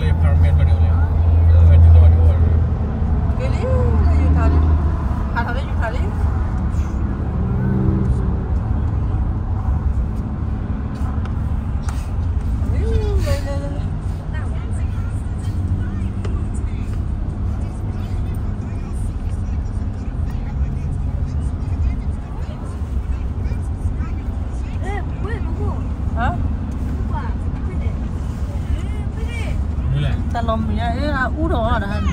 permit ก็เดี๋ยวเลยติดต่อเดี๋ยวเกลี่อยู่ทางนี้ทางนี้อยู่ทางนี้แต่ลมอย่างนี้นะอู้ถอดนะฮะ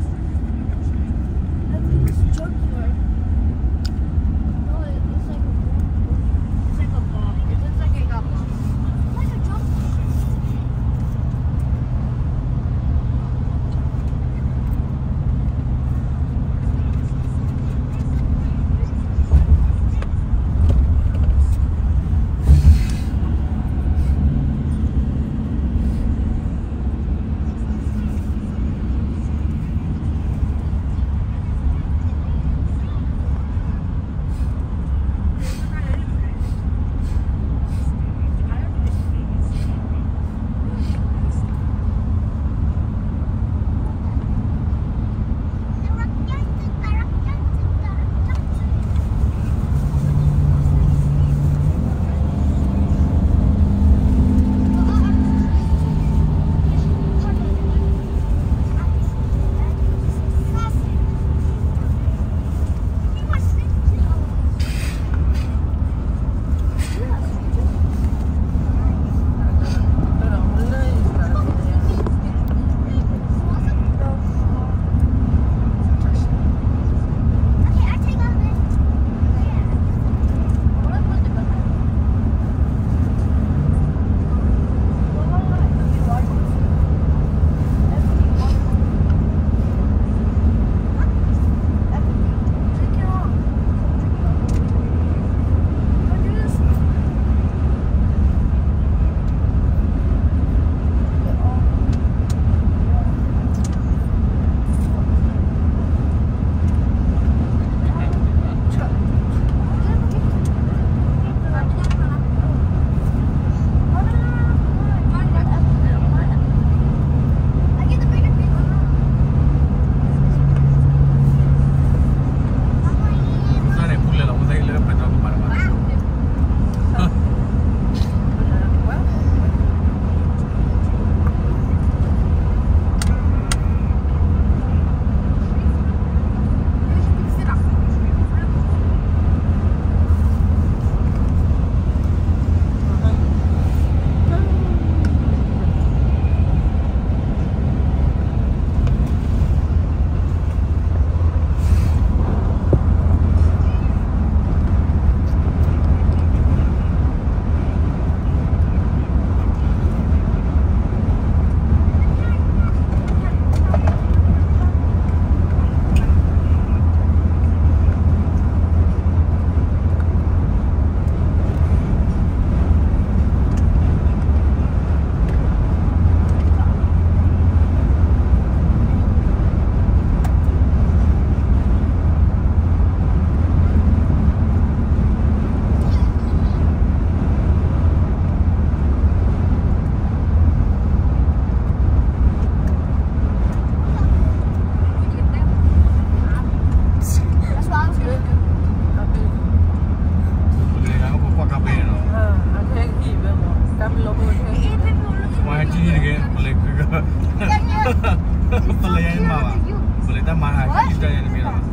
Pelayan bawa, boleh tak mahal kita yang lebih lama.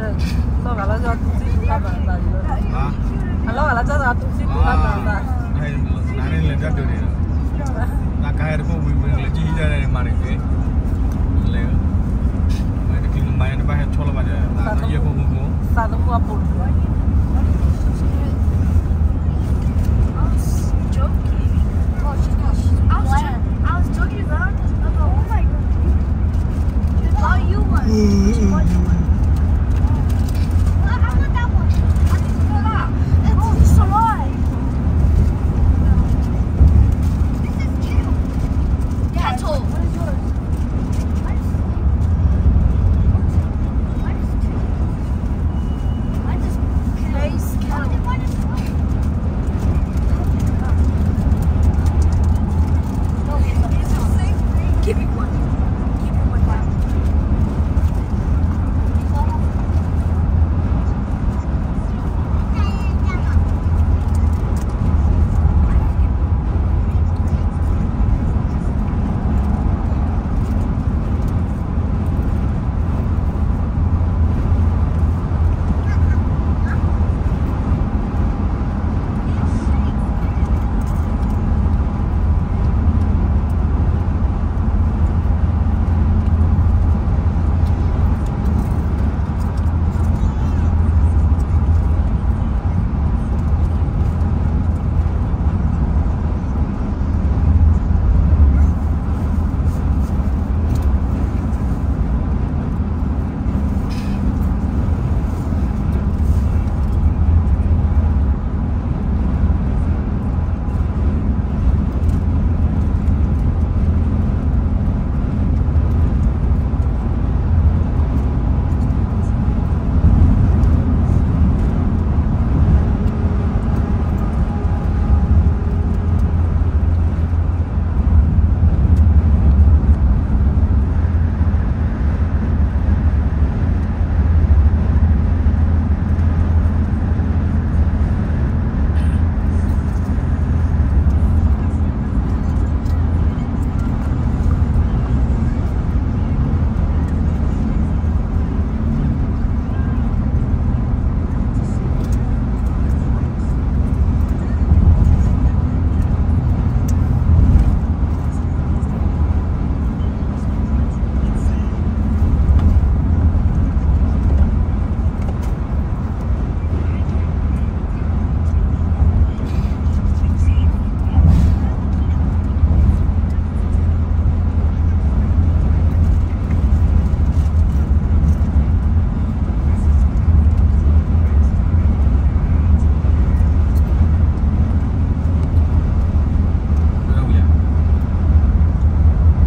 Lo kalau jual tusi bukan bangsa juga. Ah? Kalau jual tusi bukan bangsa. Nah ini lekat tu dia. Nak kaya pun boleh